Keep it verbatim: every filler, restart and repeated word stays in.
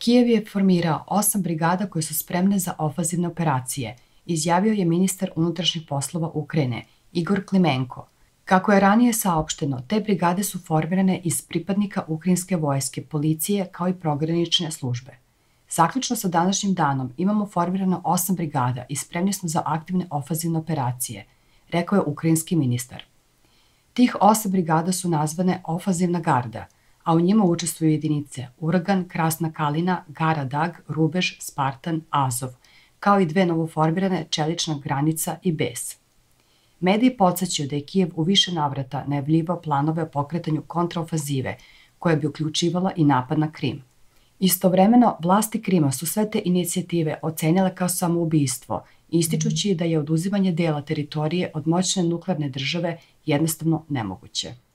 Kijev je formirao osam brigada koje su spremne za ofanzivne operacije, izjavio je ministar unutrašnjih poslova Ukrajine, Igor Klimenko. Kako je ranije saopšteno, te brigade su formirane iz pripadnika ukrajinske vojske, policije kao i pogranične službe. Zaključno sa današnjim danom imamo formirano osam brigada i spremni smo za aktivne ofanzivne operacije, rekao je ukrajinski ministar. Tih osam brigada su nazvane Ofanzivna garda, a u njima učestvuju jedinice Uragan, Krasna Kalina, Gara Dag, Rubež, Spartan, Azov, kao i dve novoformirane Čelična granica i Bes. Mediji podsjećaju da je Kijev u više navrata najavljivao planove o pokretanju kontraofanzive, koja bi uključivala i napad na Krim. Istovremeno, vlasti Krima su sve te inicijative ocenile kao samoubistvo, ističući da je oduzimanje dela teritorije od moćne nuklearne države jednostavno nemoguće.